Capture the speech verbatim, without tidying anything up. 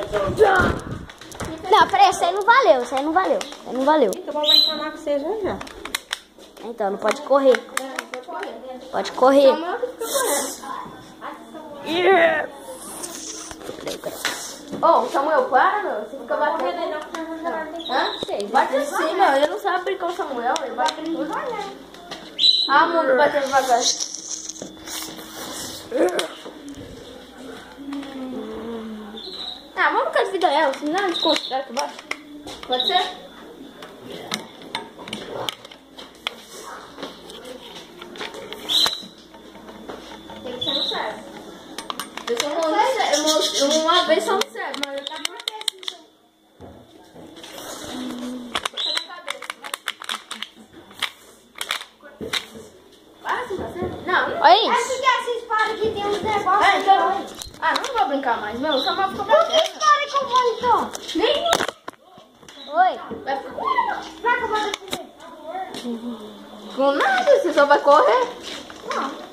Não, peraí, isso aí não valeu, isso aí não valeu. Isso aí não valeu. Eu vou encanar com você já já. Então, não pode correr. Pode correr. Yeah. Ô, oh, Samuel, para, meu. Você fica batendo. Hã? Bate assim, meu. Ele não sabe brincar com o Samuel. Ele bate em tudo. Ah, mano, bateu devagar. Ah, vamos ficar de vida ela, senão a gente constrói aqui embaixo. Pode ser? Tem que ser no certo. Eu sou um certo. Uma vez só no certo, mas eu tava na cabeça. Bota na cabeça. Para, assim, você? Não, não. Olha isso. Acho que essa espada aqui tem uns negócios. É, então... Ah, não vou brincar mais, meu. Só vai ficar Por que espada que eu vou então? Nem. Oi. Vai que eu vou comer. Com nada, você só vai correr. Não.